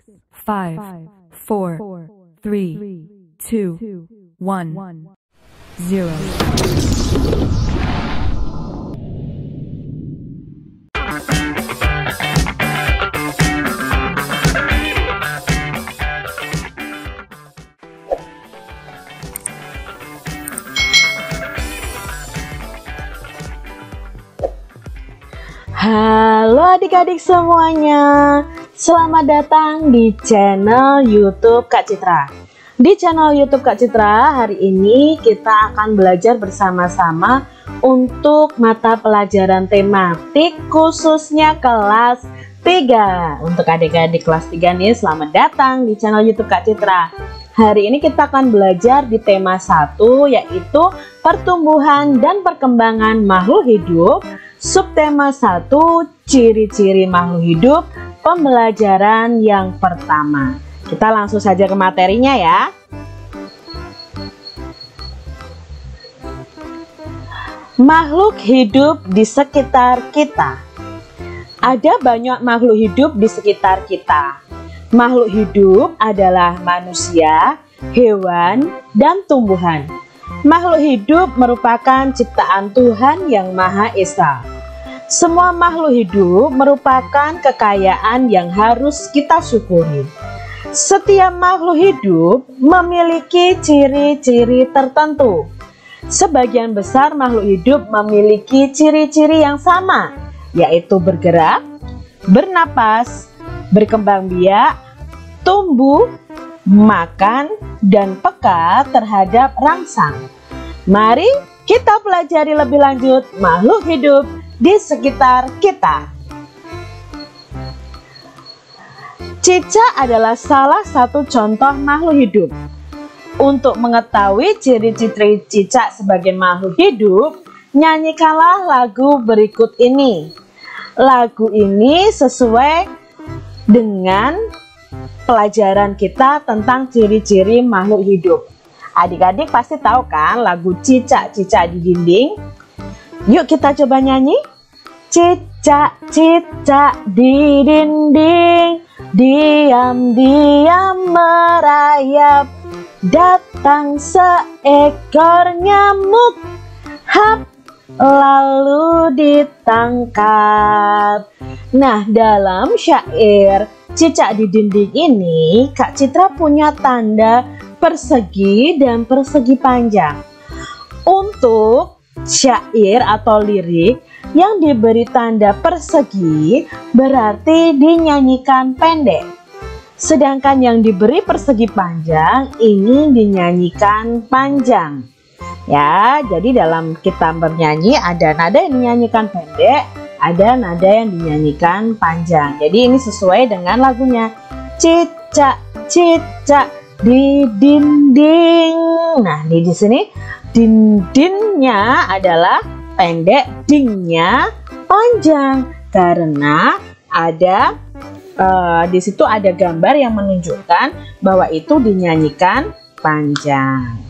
5, 4, 3, 2, 1, 0. Halo adik-adik semuanya, selamat datang di channel YouTube Kak Citra. Di channel YouTube Kak Citra hari ini kita akan belajar bersama-sama untuk mata pelajaran tematik khususnya kelas 3. Untuk adik-adik kelas 3 nih, selamat datang di channel YouTube Kak Citra. Hari ini kita akan belajar di tema 1, yaitu pertumbuhan dan perkembangan makhluk hidup. Subtema 1, ciri-ciri makhluk hidup, pembelajaran yang pertama. Kita langsung saja ke materinya ya. Makhluk hidup di sekitar kita. Ada banyak makhluk hidup di sekitar kita. Makhluk hidup adalah manusia, hewan, dan tumbuhan. Makhluk hidup merupakan ciptaan Tuhan Yang Maha Esa. Semua makhluk hidup merupakan kekayaan yang harus kita syukuri. Setiap makhluk hidup memiliki ciri-ciri tertentu. Sebagian besar makhluk hidup memiliki ciri-ciri yang sama, yaitu bergerak, bernapas, berkembang biak, tumbuh, makan, dan peka terhadap rangsang. Mari kita pelajari lebih lanjut makhluk hidup di sekitar kita. Cicak adalah salah satu contoh makhluk hidup. Untuk mengetahui ciri-ciri cicak sebagai makhluk hidup, nyanyikanlah lagu berikut ini. Lagu ini sesuai dengan pelajaran kita tentang ciri-ciri makhluk hidup. Adik-adik pasti tahu kan lagu Cicak-Cicak di Dinding? Yuk kita coba nyanyi. Cicak-cicak di dinding, diam-diam merayap. Datang seekor nyamuk, hap, lalu ditangkap. Nah, dalam syair Cicak di Dinding ini, Kak Citra punya tanda persegi dan persegi panjang. Untuk syair atau lirik yang diberi tanda persegi berarti dinyanyikan pendek. Sedangkan yang diberi persegi panjang ini dinyanyikan panjang. Ya, jadi dalam kita bernyanyi ada nada yang dinyanyikan pendek, ada nada yang dinyanyikan panjang. Jadi ini sesuai dengan lagunya. Cicak-cicak di dinding. Nah, di sini dindingnya adalah pendek, dingnya panjang karena ada di situ ada gambar yang menunjukkan bahwa itu dinyanyikan panjang.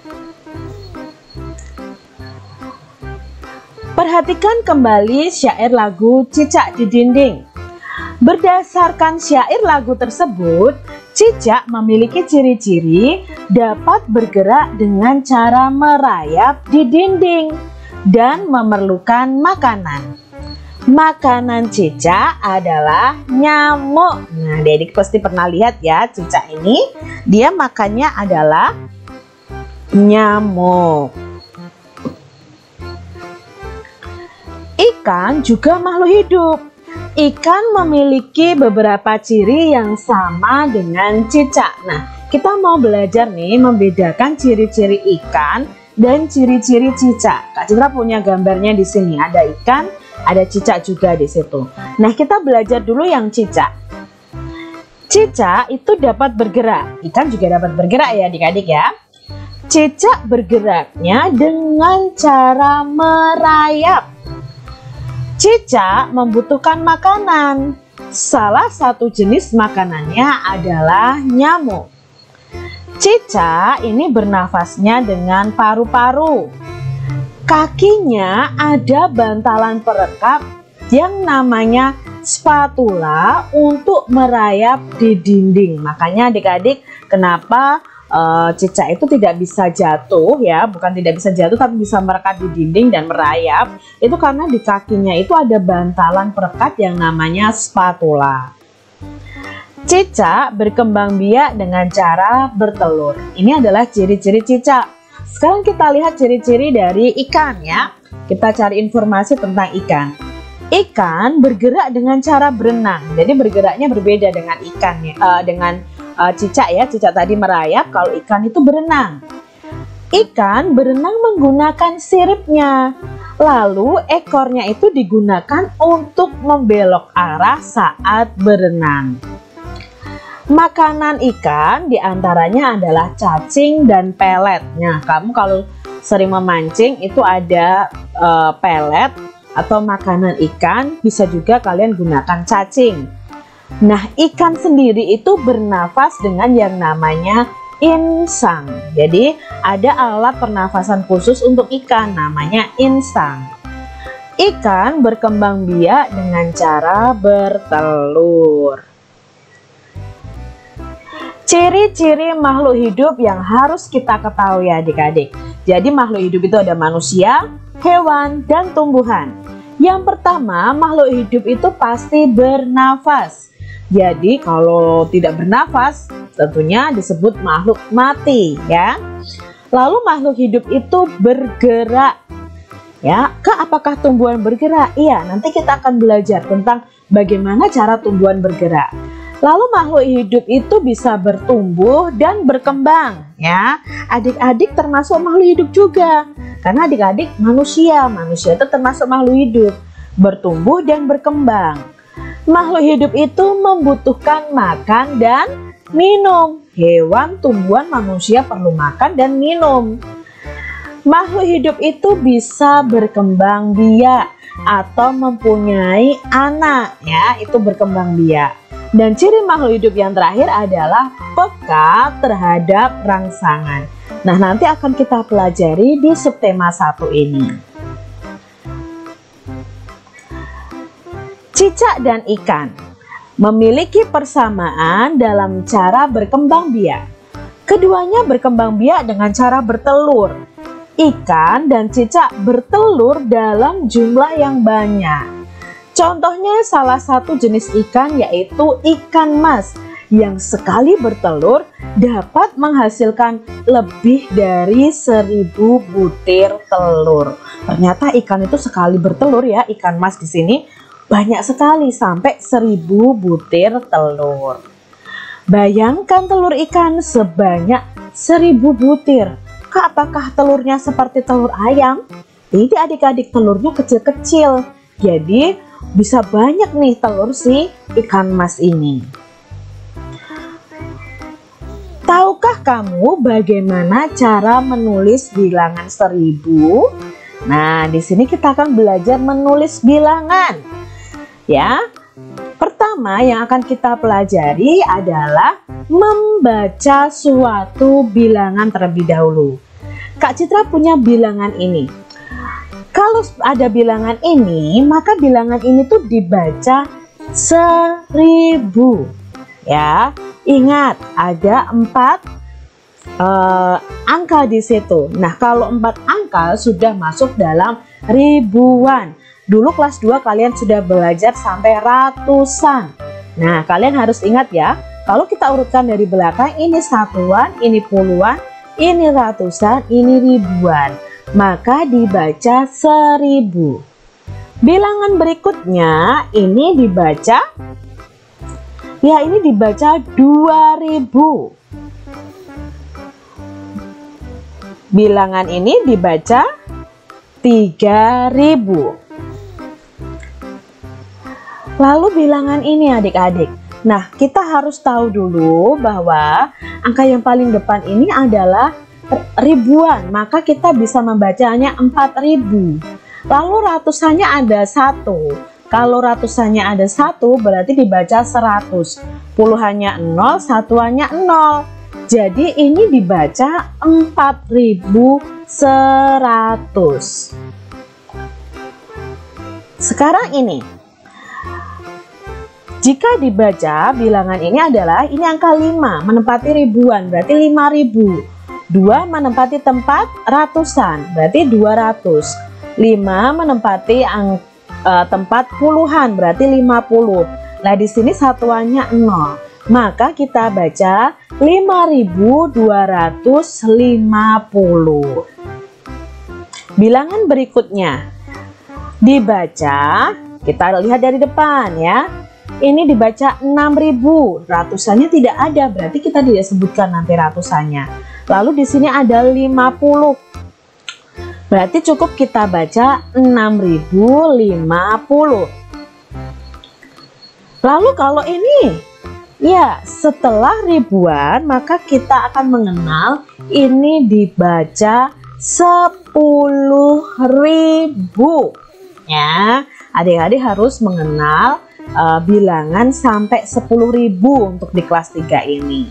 Perhatikan kembali syair lagu Cicak di Dinding. Berdasarkan syair lagu tersebut, cicak memiliki ciri-ciri dapat bergerak dengan cara merayap di dinding dan memerlukan makanan. Makanan cicak adalah nyamuk. Nah, adik pasti pernah lihat ya cicak ini, dia makannya adalah nyamuk. Ikan juga makhluk hidup. Ikan memiliki beberapa ciri yang sama dengan cicak. Nah, kita mau belajar nih membedakan ciri-ciri ikan dan ciri-ciri cicak. Kak Citra punya gambarnya di sini. Ada ikan, ada cicak juga di situ. Nah, kita belajar dulu yang cicak. Cicak itu dapat bergerak. Ikan juga dapat bergerak ya adik-adik ya. Cicak bergeraknya dengan cara merayap. Cicak membutuhkan makanan. Salah satu jenis makanannya adalah nyamuk. Cicak ini bernafasnya dengan paru-paru. Kakinya ada bantalan perekat yang namanya spatula untuk merayap di dinding. Makanya adik-adik, kenapa cicak itu tidak bisa jatuh ya, bukan tidak bisa jatuh tapi bisa merekat di dinding dan merayap, itu karena di kakinya itu ada bantalan perekat yang namanya spatula. Cicak berkembang biak dengan cara bertelur. Ini adalah ciri-ciri cicak. Sekarang kita lihat ciri-ciri dari ikan ya. Kita cari informasi tentang ikan. Ikan bergerak dengan cara berenang. Jadi bergeraknya berbeda dengan ikan ya, dengan cicak ya. Cicak tadi merayap, kalau ikan itu berenang. Ikan berenang menggunakan siripnya. Lalu ekornya itu digunakan untuk membelok arah saat berenang. Makanan ikan diantaranya adalah cacing dan pelet. Nah, kamu kalau sering memancing itu ada pelet atau makanan ikan, bisa juga kalian gunakan cacing. Nah, ikan sendiri itu bernafas dengan yang namanya insang. Jadi ada alat pernafasan khusus untuk ikan, namanya insang. Ikan berkembang biak dengan cara bertelur. Ciri-ciri makhluk hidup yang harus kita ketahui adik-adik. Jadi makhluk hidup itu ada manusia, hewan, dan tumbuhan. Yang pertama, makhluk hidup itu pasti bernafas. Jadi kalau tidak bernafas, tentunya disebut makhluk mati ya. Lalu makhluk hidup itu bergerak. Ya, apakah tumbuhan bergerak? Iya, nanti kita akan belajar tentang bagaimana cara tumbuhan bergerak. Lalu makhluk hidup itu bisa bertumbuh dan berkembang ya. Adik-adik termasuk makhluk hidup juga. Karena adik-adik manusia itu termasuk makhluk hidup, bertumbuh dan berkembang. Makhluk hidup itu membutuhkan makan dan minum. Hewan, tumbuhan, manusia perlu makan dan minum. Makhluk hidup itu bisa berkembang biak atau mempunyai anak ya, itu berkembang biak. Dan ciri makhluk hidup yang terakhir adalah peka terhadap rangsangan. Nah, nanti akan kita pelajari di subtema 1 ini. Cicak dan ikan memiliki persamaan dalam cara berkembang biak. Keduanya berkembang biak dengan cara bertelur. Ikan dan cicak bertelur dalam jumlah yang banyak. Contohnya salah satu jenis ikan yaitu ikan mas yang sekali bertelur dapat menghasilkan lebih dari 1000 butir telur. Ternyata ikan itu sekali bertelur ya, ikan mas di sini banyak sekali sampai 1000 butir telur. Bayangkan telur ikan sebanyak 1000 butir. Apakah telurnya seperti telur ayam? Ini adik-adik, telurnya kecil-kecil. Jadi bisa banyak nih telur si ikan mas ini. Tahukah kamu bagaimana cara menulis bilangan 1000? Nah, di sini kita akan belajar menulis bilangan. Ya, pertama yang akan kita pelajari adalah membaca suatu bilangan terlebih dahulu. Kak Citra punya bilangan ini. Kalau ada bilangan ini, maka bilangan ini tuh dibaca 1000. Ya, ingat ada 4 angka di situ. Nah, kalau 4 angka sudah masuk dalam ribuan. Dulu kelas 2 kalian sudah belajar sampai ratusan. Nah, kalian harus ingat ya, kalau kita urutkan dari belakang, ini satuan, ini puluhan, ini ratusan, ini ribuan. Maka dibaca 1000. Bilangan berikutnya ini dibaca, ya ini dibaca 2000. Bilangan ini dibaca 3000. Lalu bilangan ini adik-adik. Nah, kita harus tahu dulu bahwa angka yang paling depan ini adalah ribuan, maka kita bisa membacanya 4000. Lalu ratusannya ada 1. Kalau ratusannya ada 1 berarti dibaca 100. Puluhannya 0, satuannya 0. Jadi ini dibaca 4100. Sekarang ini Jika dibaca bilangan ini adalah ini angka 5 menempati ribuan berarti 5.000. 2 menempati tempat ratusan berarti 200. 5 menempati tempat puluhan berarti 50. Nah, di sini satuannya 0. Maka kita baca 5.250. Bilangan berikutnya dibaca, kita lihat dari depan ya. Ini dibaca 6.000, ratusannya tidak ada, berarti kita tidak sebutkan nanti ratusannya. Lalu di sini ada 50. Berarti cukup kita baca 6.050. Lalu kalau ini ya setelah ribuan, maka kita akan mengenal ini dibaca 10.000 ya. Adik-adik harus mengenal bilangan sampai 10.000 untuk di kelas 3 ini.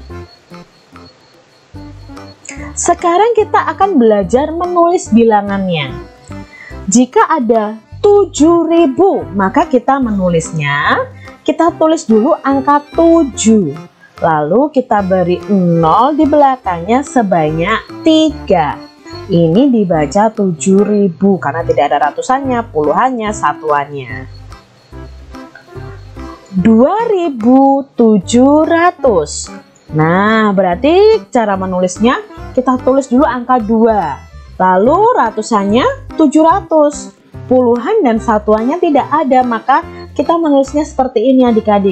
Sekarang kita akan belajar menulis bilangannya. Jika ada 7.000, maka kita menulisnya, kita tulis dulu angka 7. Lalu kita beri 0 di belakangnya sebanyak 3. Ini dibaca 7.000 karena tidak ada ratusannya, puluhannya, satuannya. 2.700. Nah, berarti cara menulisnya kita tulis dulu angka 2. Lalu ratusannya 700. Puluhan dan satuannya tidak ada, maka kita menulisnya seperti ini adik-adik.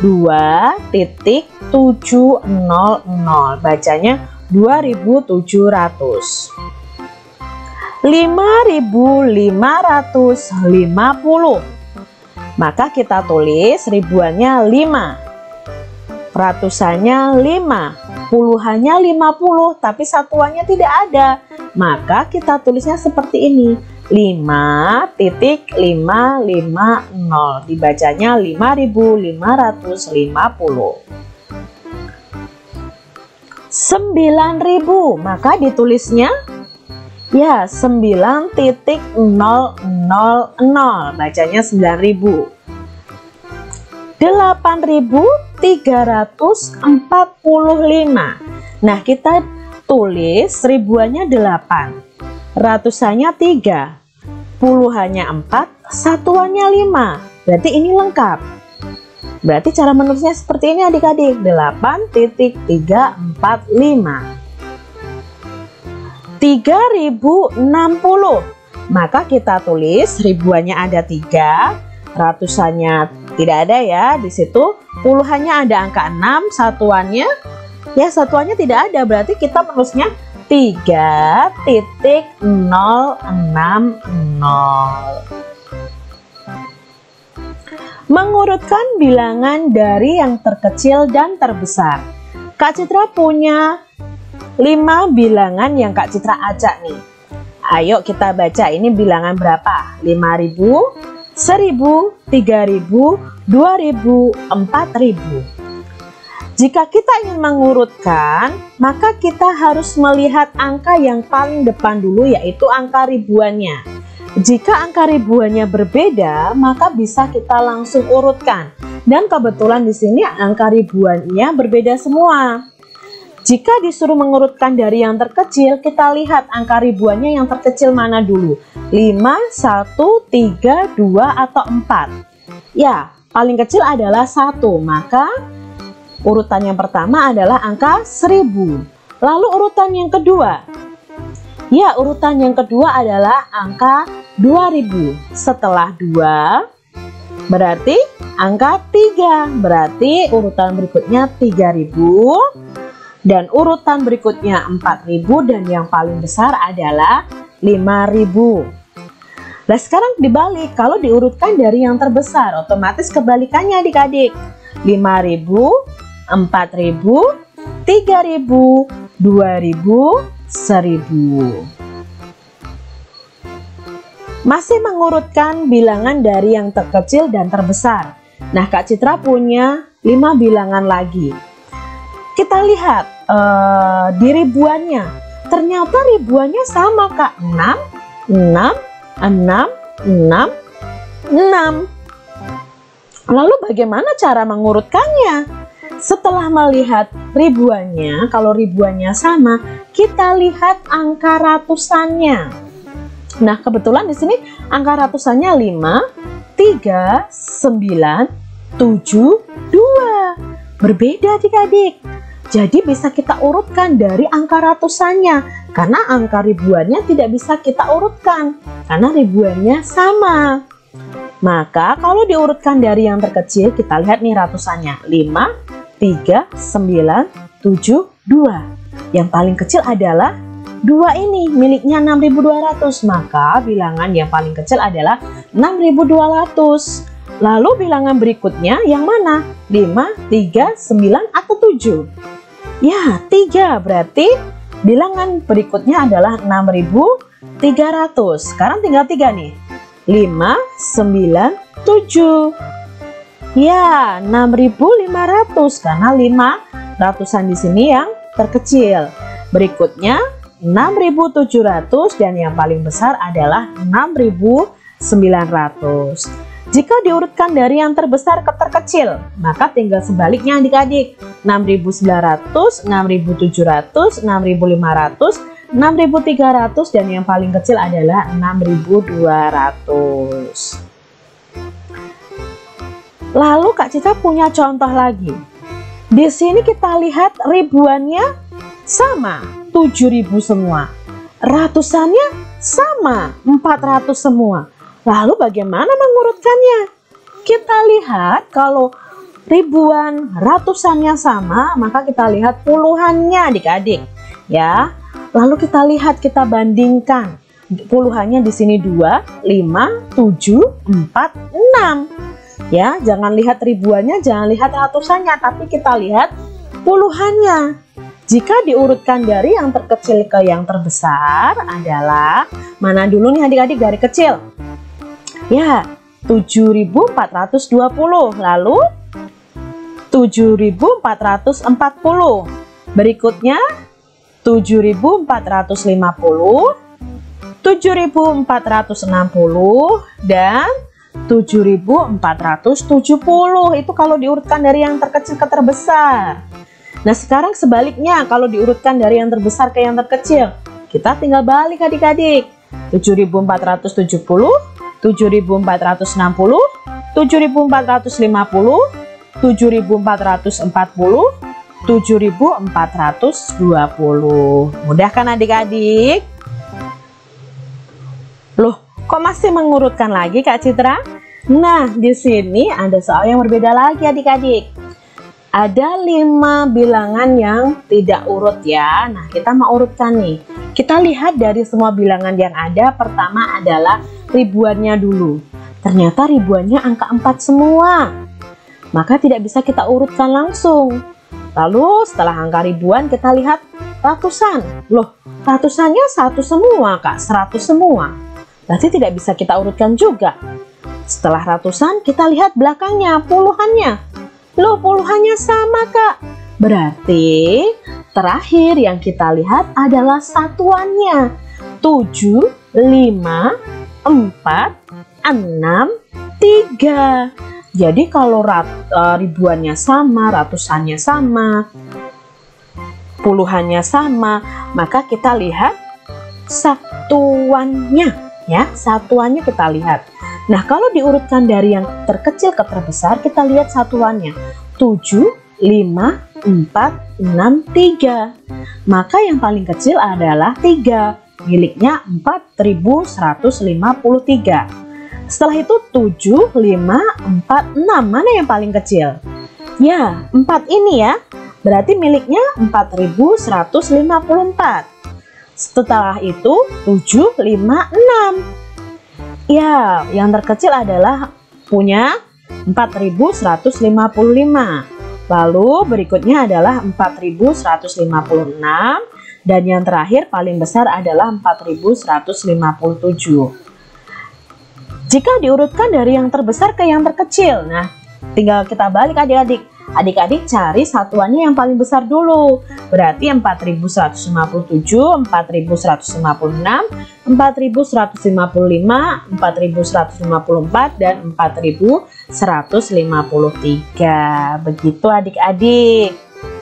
2.700. Bacanya 2.700. 5.550. Maka kita tulis ribuannya 5, ratusannya 5, puluhannya 50, tapi satuannya tidak ada. Maka kita tulisnya seperti ini, 5.550, dibacanya 5.550. 9.000, maka ditulisnya ya 9.000, bacanya 9.000. 8.345. Nah, kita tulis ribuannya 8, ratusannya 3, puluhannya 4, satuannya 5. Berarti ini lengkap. Berarti cara menulisnya seperti ini adik-adik, 8.345. 3.060. Maka kita tulis ribuannya ada 3, ratusannya tidak ada ya di situ, puluhannya ada angka 6, satuannya ya satuannya tidak ada, berarti kita menulisnya 3.060. Mengurutkan bilangan dari yang terkecil dan terbesar. Kak Citra punya 5 bilangan yang Kak Citra acak nih. Ayo kita baca ini bilangan berapa? 5.000, 1.000, 3.000, 2.000, 4.000. Jika kita ingin mengurutkan, maka kita harus melihat angka yang paling depan dulu, yaitu angka ribuannya. Jika angka ribuannya berbeda, maka bisa kita langsung urutkan. Dan kebetulan di sini angka ribuannya berbeda semua. Jika disuruh mengurutkan dari yang terkecil, kita lihat angka ribuannya yang terkecil mana dulu. 5, 1, 3, 2, atau 4. Ya, paling kecil adalah 1, maka urutan yang pertama adalah angka 1.000. Lalu urutan yang kedua. Ya, urutan yang kedua adalah angka 2.000. Setelah 2, berarti angka 3. Berarti urutan berikutnya 3.000. Dan urutan berikutnya 4.000 dan yang paling besar adalah 5.000. Nah, sekarang dibalik, kalau diurutkan dari yang terbesar, otomatis kebalikannya adik-adik. 5.000, 4.000, 3.000, 2.000, 1.000. Masih mengurutkan bilangan dari yang terkecil dan terbesar. Nah, Kak Citra punya 5 bilangan lagi. Kita lihat di ribuannya, ternyata ribuannya sama Kak, 6, 6, 6, 6, 6. Lalu bagaimana cara mengurutkannya? Setelah melihat ribuannya, kalau ribuannya sama, kita lihat angka ratusannya. Nah, kebetulan di sini angka ratusannya 5, 3, 9, 7, 2. Berbeda adik-adik. Jadi bisa kita urutkan dari angka ratusannya, karena angka ribuannya tidak bisa kita urutkan, karena ribuannya sama. Maka kalau diurutkan dari yang terkecil, kita lihat nih ratusannya. 5, 3, 9, 7, 2. Yang paling kecil adalah 2 ini, miliknya 6.200. Maka bilangan yang paling kecil adalah 6.200. Lalu bilangan berikutnya yang mana? 5, 3, 9, atau 7? Ya, 3. Berarti bilangan berikutnya adalah 6.300. Sekarang tinggal 3 nih. 5, 9, 7. Ya, 6.500 karena 5 ratusan di sini yang terkecil. Berikutnya 6.700 dan yang paling besar adalah 6.900. Jika diurutkan dari yang terbesar ke terkecil, maka tinggal sebaliknya adik-adik. 6.900, 6.700, 6.500, 6.300 dan yang paling kecil adalah 6.200. Lalu Kak Citra punya contoh lagi. Di sini kita lihat ribuannya sama, 7.000 semua. Ratusannya sama, 400 semua. Lalu bagaimana mengurutkannya? Kita lihat kalau ribuan ratusannya sama, maka kita lihat puluhannya adik-adik. Ya. Lalu kita lihat, kita bandingkan. Puluhannya di sini 2, 5, 7, 4, 6. Ya, jangan lihat ribuannya, jangan lihat ratusannya, tapi kita lihat puluhannya. Jika diurutkan dari yang terkecil ke yang terbesar adalah mana dulu nih adik-adik dari kecil? Ya, 7.420. Lalu 7.440. Berikutnya 7.450, 7.460 dan 7.470. Itu kalau diurutkan dari yang terkecil ke terbesar. Nah, sekarang sebaliknya, kalau diurutkan dari yang terbesar ke yang terkecil, kita tinggal balik adik-adik. 7.470, 7.460, 7.450, 7.440, 7.420. Mudah kan adik-adik? Loh, kok masih mengurutkan lagi Kak Citra? Nah, di sini ada soal yang berbeda lagi adik-adik. Ada 5 bilangan yang tidak urut ya. Nah, kita mau urutkan nih. Kita lihat dari semua bilangan yang ada. Pertama adalah ribuannya dulu. Ternyata ribuannya angka 4 semua. Maka tidak bisa kita urutkan langsung. Lalu setelah angka ribuan kita lihat ratusan. Loh, ratusannya 1 semua Kak, 100 semua. Berarti tidak bisa kita urutkan juga. Setelah ratusan kita lihat belakangnya, puluhannya. Loh, puluhannya sama Kak. Berarti terakhir yang kita lihat adalah satuannya. 7, 5, 4, 6, 3. Jadi kalau ribuannya sama, ratusannya sama, puluhannya sama, maka kita lihat satuannya ya, satuannya kita lihat. Nah, kalau diurutkan dari yang terkecil ke terbesar, kita lihat satuannya 7, 5, 4, 6, 3. Maka yang paling kecil adalah 3, miliknya 4.153. Setelah itu 7, 5, 4, 6. Mana yang paling kecil? Ya, 4 ini ya. Berarti miliknya 4.154. Setelah itu 7, 5, 6. Ya, yang terkecil adalah punya 4.155. Lalu berikutnya adalah 4.156. Dan yang terakhir paling besar adalah 4.157. Jika diurutkan dari yang terbesar ke yang terkecil, nah tinggal kita balik adik-adik. Adik-adik cari satuannya yang paling besar dulu. Berarti 4157, 4156, 4155, 4154, dan 4153. Begitu adik-adik.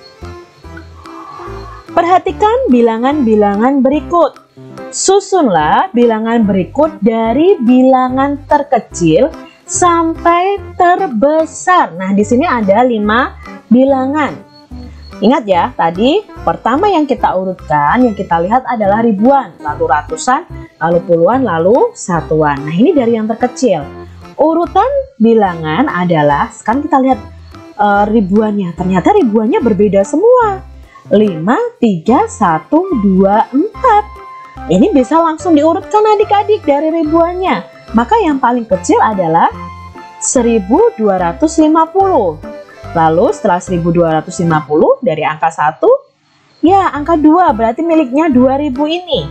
Perhatikan bilangan-bilangan berikut. Susunlah bilangan berikut dari bilangan terkecil sampai terbesar. Nah, di sini ada 5 bilangan. Ingat ya, tadi pertama yang kita urutkan, yang kita lihat adalah ribuan, lalu ratusan, lalu puluhan, lalu satuan. Nah, ini dari yang terkecil. Urutan bilangan adalah, sekarang kita lihat ribuannya. Ternyata ribuannya berbeda semua. 5, 3, 1, 2, 4. Ini bisa langsung diurutkan adik-adik dari ribuannya. Maka yang paling kecil adalah 1250. Lalu setelah 1250 dari angka 1, ya angka 2 berarti miliknya 2000 ini.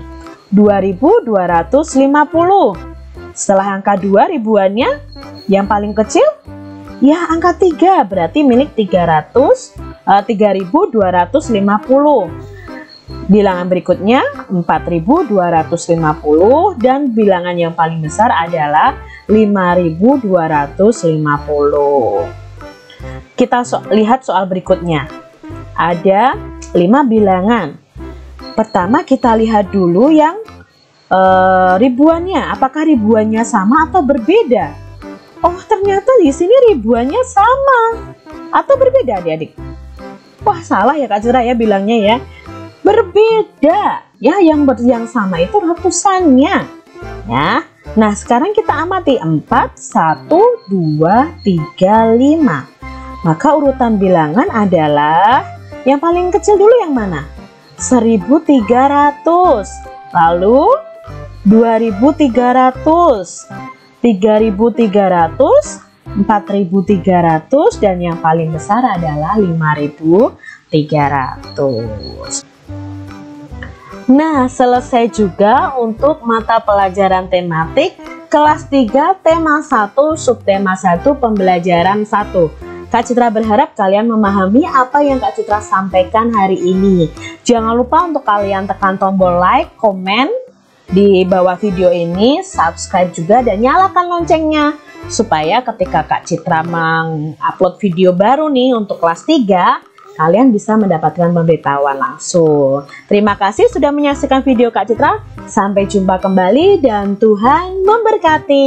2250. Setelah angka 2 ribuannya, yang paling kecil, ya angka 3 berarti milik 3250. Bilangan berikutnya 4250 dan bilangan yang paling besar adalah 5250. Kita lihat soal berikutnya. Ada 5 bilangan. Pertama kita lihat dulu yang ribuannya. Apakah ribuannya sama atau berbeda? Oh, ternyata di sini ribuannya sama atau berbeda adik-adik. Wah, salah ya Kak Citra ya bilangnya ya. Berbeda ya, yang sama itu ratusannya ya. Nah, sekarang kita amati 4, 1, 2, 3, 5. Maka urutan bilangan adalah yang paling kecil dulu yang mana? 1300, lalu 2300, 3300, 4300, dan yang paling besar adalah 5300. Nah, selesai juga untuk mata pelajaran tematik kelas 3 tema 1 subtema 1 pembelajaran 1. Kak Citra berharap kalian memahami apa yang Kak Citra sampaikan hari ini. Jangan lupa untuk kalian tekan tombol like, komen di bawah video ini, subscribe juga dan nyalakan loncengnya supaya ketika Kak Citra mengupload video baru nih untuk kelas 3, kalian bisa mendapatkan pemberitahuan langsung. Terima kasih sudah menyaksikan video Kak Citra. Sampai jumpa kembali dan Tuhan memberkati.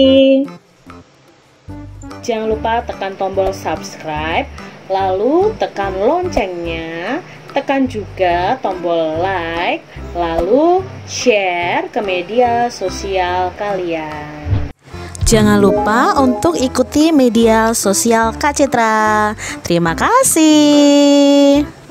Jangan lupa tekan tombol subscribe, lalu tekan loncengnya, tekan juga tombol like, lalu share ke media sosial kalian. Jangan lupa untuk ikuti media sosial Kak Citra. Terima kasih.